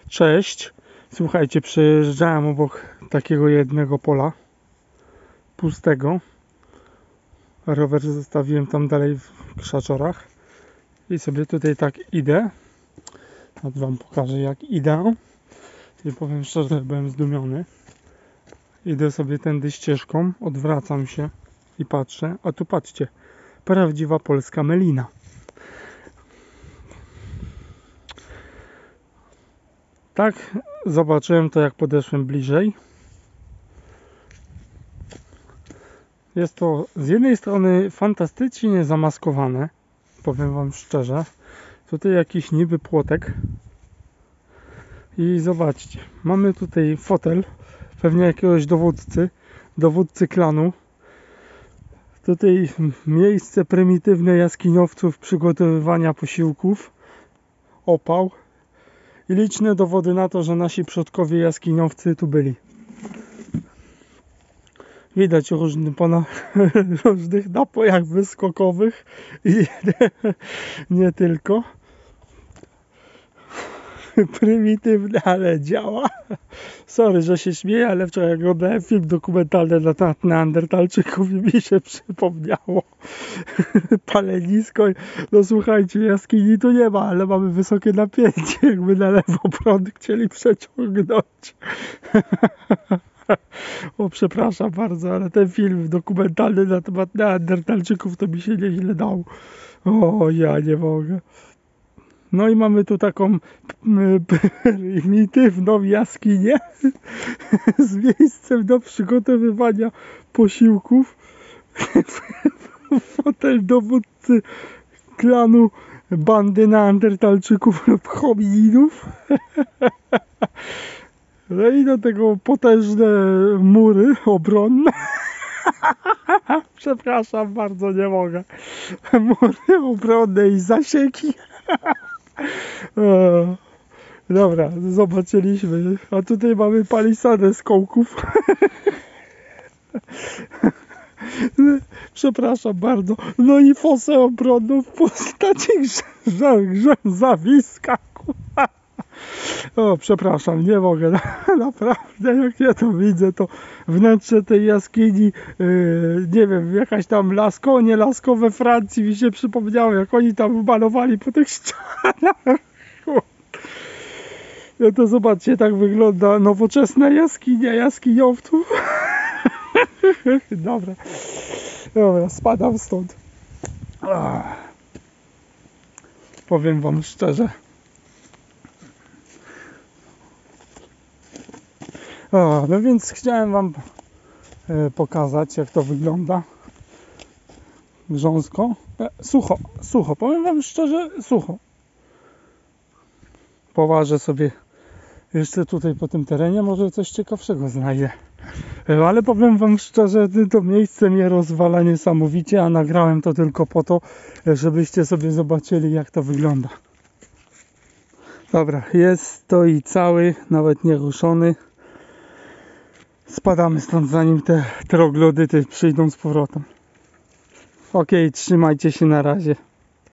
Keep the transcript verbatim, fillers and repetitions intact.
Cześć, słuchajcie, przejeżdżałem obok takiego jednego pola pustego. Rower zostawiłem tam dalej w krzaczorach i sobie tutaj tak idę. Ja wam pokażę, jak idę i powiem szczerze, byłem zdumiony. Idę sobie tędy ścieżką, odwracam się i patrzę, a tu patrzcie, prawdziwa polska melina. Tak zobaczyłem to, jak podeszłem bliżej. Jest to z jednej strony fantastycznie zamaskowane, powiem wam szczerze. Tutaj jakiś niby płotek. I zobaczcie, mamy tutaj fotel, pewnie jakiegoś dowódcy, dowódcy klanu. Tutaj miejsce prymitywne jaskiniowców przygotowywania posiłków, opał i liczne dowody na to, że nasi przodkowie jaskiniowcy tu byli. Widać różny, po różnych napojach wyskokowych i nie, nie tylko. Prymitywne, ale działa. Sorry, że się śmieję, ale wczoraj oglądałem film dokumentalny na temat neandertalczyków i mi się przypomniało palenisko. No słuchajcie, jaskini tu nie ma, ale mamy wysokie napięcie, jakby na lewo prąd chcieli przeciągnąć. O, przepraszam bardzo, ale ten film dokumentalny na temat neandertalczyków to mi się nieźle dał. O, ja nie mogę. No i mamy tu taką prymitywną jaskinię z miejscem do przygotowywania posiłków. Fotel dowódcy klanu bandy neandertalczyków lub homininów. No i do tego potężne mury obronne. Przepraszam bardzo, nie mogę. Mury obronne i zasieki. O, dobra, zobaczyliśmy. A tutaj mamy palisadę z kołków. Przepraszam bardzo. No i fosę obronną w postaci grzązawiska. O, przepraszam, nie mogę. Naprawdę, jak ja to widzę, to wnętrze tej jaskini, yy, nie wiem, jakaś tam lasko, nie lasko we Francji mi się przypomniało, jak oni tam malowali po tych ścianach. No to zobaczcie, tak wygląda nowoczesna jaskinia jaskiniowców. Dobra, dobra, spadam stąd. Powiem wam szczerze. O, no więc chciałem wam e, pokazać, jak to wygląda. Grząsko. E, sucho, sucho. Powiem wam szczerze, sucho. Poważę sobie jeszcze tutaj po tym terenie, może coś ciekawszego znajdę. E, ale powiem wam szczerze, to miejsce mnie rozwala niesamowicie, a nagrałem to tylko po to, żebyście sobie zobaczyli, jak to wygląda. Dobra, jest to i cały, nawet nie ruszony. Spadamy stąd, zanim te troglodyty przyjdą z powrotem. Ok, trzymajcie się, na razie.